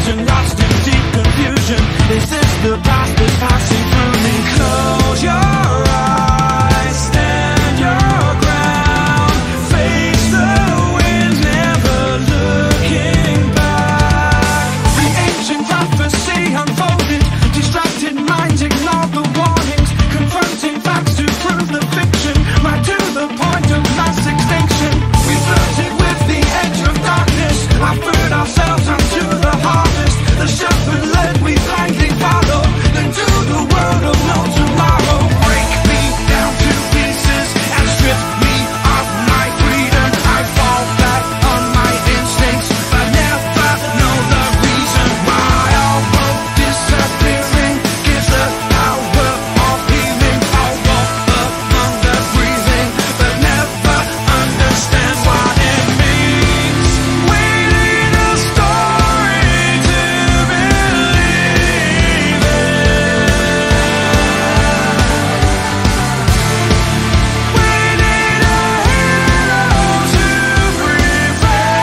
illusion, lost in deep confusion. Is this the past that's passing through me? Close your eyes, stand your ground, face the wind, never looking back. The ancient prophecy unfolded, distracted minds ignored the warnings, confronting facts to prove the fiction, right to the point of mass extinction. We flirted with the edge of darkness, offered ourselves unto the harvest. The shepherd led, we blindly followed, into the world of no tomorrow. Break me down to pieces and strip me of my freedom. I fall back on my instincts, but never know the reason why. All hope disappearing gives the power of healing. I'll walk among the breathing, but never understand what it means. We need a story to believe in. We need a hero to prevent.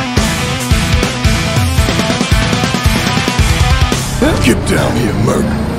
Get down here, murder.